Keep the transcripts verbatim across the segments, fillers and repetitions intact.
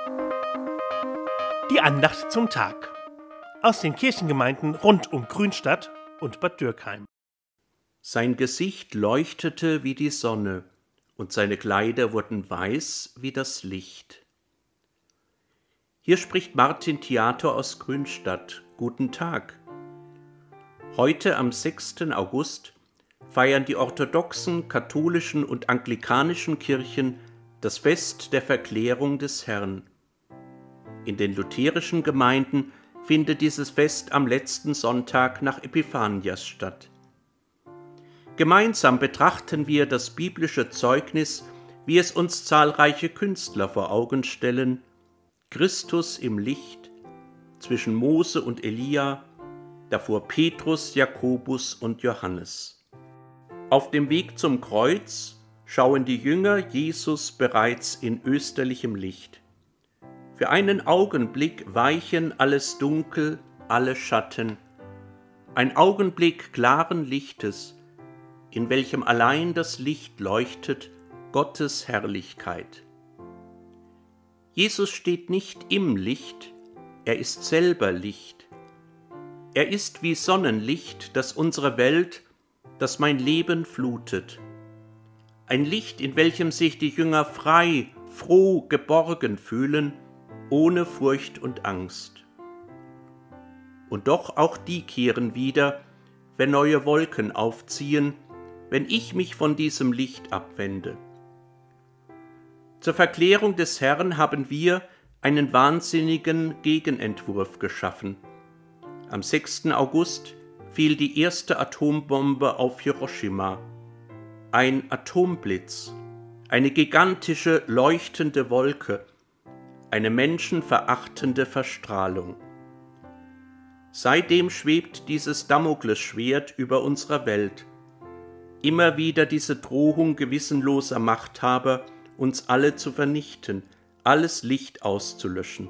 Die Andacht zum Tag aus den Kirchengemeinden rund um Grünstadt und Bad Dürkheim. Sein Gesicht leuchtete wie die Sonne, und seine Kleider wurden weiß wie das Licht. Hier spricht Martin Theator aus Grünstadt. Guten Tag. Heute am sechsten August feiern die orthodoxen, katholischen und anglikanischen Kirchen das Fest der Verklärung des Herrn. In den lutherischen Gemeinden findet dieses Fest am letzten Sonntag nach Epiphanias statt. Gemeinsam betrachten wir das biblische Zeugnis, wie es uns zahlreiche Künstler vor Augen stellen: Christus im Licht, zwischen Mose und Elia, davor Petrus, Jakobus und Johannes. Auf dem Weg zum Kreuz schauen die Jünger Jesus bereits in österlichem Licht. Für einen Augenblick weichen alles Dunkel, alle Schatten. Ein Augenblick klaren Lichtes, in welchem allein das Licht leuchtet, Gottes Herrlichkeit. Jesus steht nicht im Licht, er ist selber Licht. Er ist wie Sonnenlicht, das unsere Welt, das mein Leben flutet. Ein Licht, in welchem sich die Jünger frei, froh, geborgen fühlen, ohne Furcht und Angst. Und doch auch die kehren wieder, wenn neue Wolken aufziehen, wenn ich mich von diesem Licht abwende. Zur Verklärung des Herrn haben wir einen wahnsinnigen Gegenentwurf geschaffen. Am sechsten August fiel die erste Atombombe auf Hiroshima. Ein Atomblitz, eine gigantische leuchtende Wolke, eine menschenverachtende Verstrahlung. Seitdem schwebt dieses Damoklesschwert über unserer Welt. Immer wieder diese Drohung gewissenloser Machthaber, uns alle zu vernichten, alles Licht auszulöschen.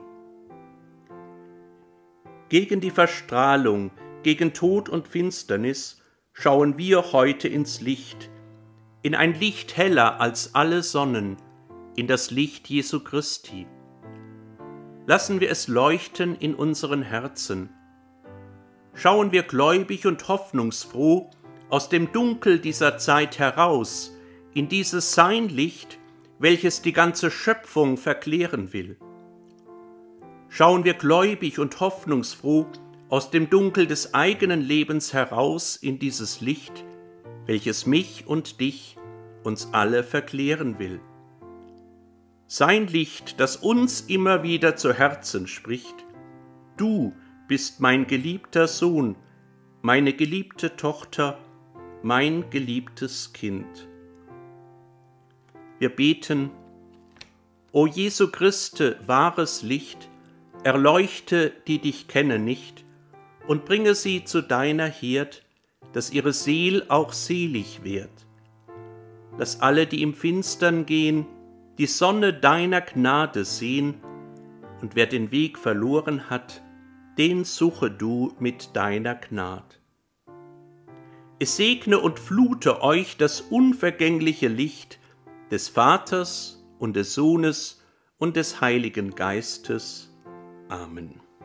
Gegen die Verstrahlung, gegen Tod und Finsternis schauen wir heute ins Licht, in ein Licht heller als alle Sonnen, in das Licht Jesu Christi. Lassen wir es leuchten in unseren Herzen. Schauen wir gläubig und hoffnungsfroh aus dem Dunkel dieser Zeit heraus, in dieses Sein-Licht, welches die ganze Schöpfung verklären will. Schauen wir gläubig und hoffnungsfroh aus dem Dunkel des eigenen Lebens heraus in dieses Licht, welches mich und dich, uns alle verklären will. Sein Licht, das uns immer wieder zu Herzen spricht: Du bist mein geliebter Sohn, meine geliebte Tochter, mein geliebtes Kind. Wir beten: O Jesu Christe, wahres Licht, erleuchte, die dich kennen nicht, und bringe sie zu deiner Herd, dass ihre Seel auch selig wird. Lass alle, die im Finstern gehen, die Sonne deiner Gnade sehen, und wer den Weg verloren hat, den suche du mit deiner Gnad. Es segne und flute euch das unvergängliche Licht des Vaters und des Sohnes und des Heiligen Geistes. Amen.